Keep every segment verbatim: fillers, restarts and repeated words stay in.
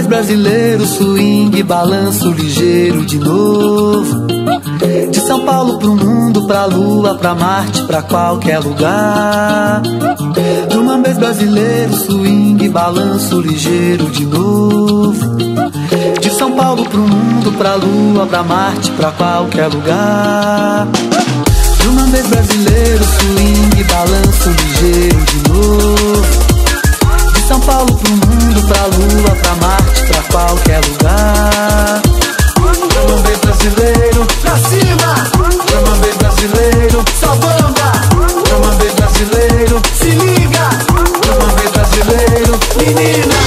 vez brasileiro, swing, balanço ligeiro de novo. De São Paulo pro mundo, pra Lua, pra Marte, pra qualquer lugar. De uma vez brasileiro, swing, balanço ligeiro de novo. De São Paulo pro mundo, pra Lua, pra Marte, pra qualquer lugar. De uma vez brasileiro, swing, balanço ligeiro de novo. De São Paulo pro mundo, pra Lua, pra Marte, pra qualquer lugar. De uma vez brasileiro, pra cima. De uma vez brasileiro, só bamba. De uma vez brasileiro, se liga. De uma vez brasileiro, menina.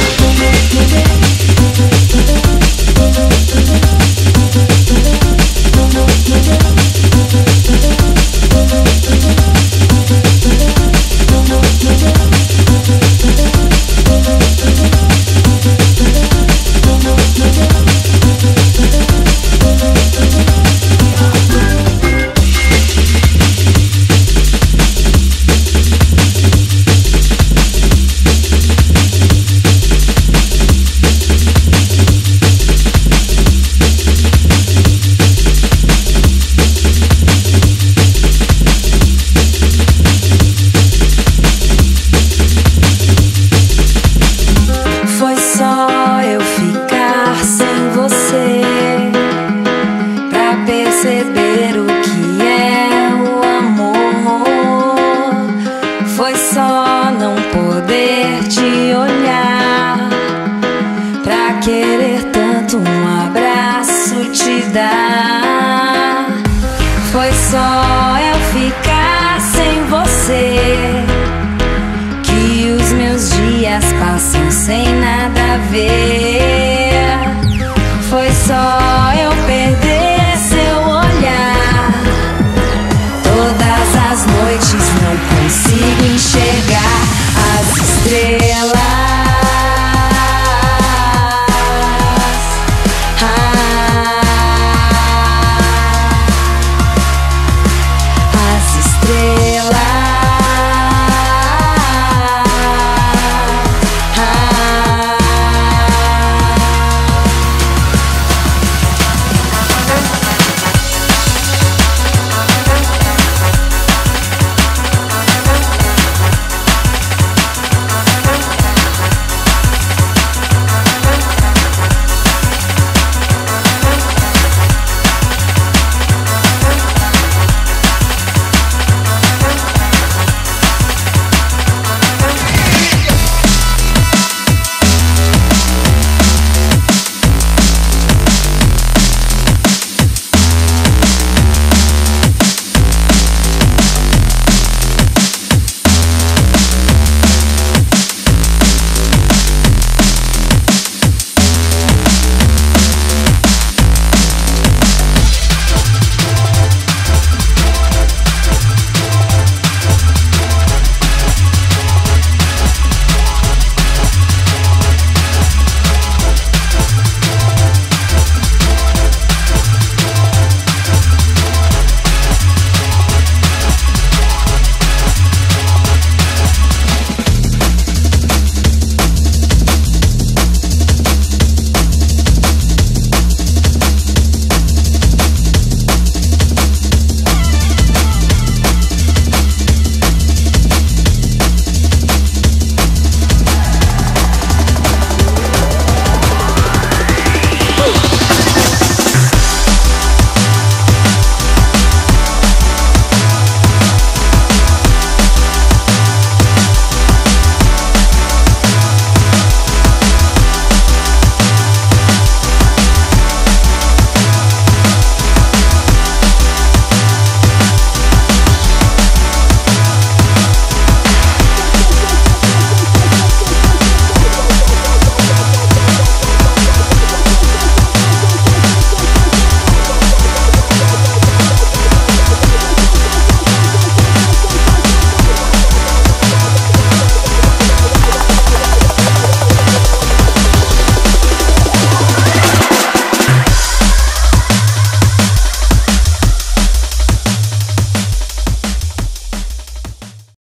Sem nada a ver.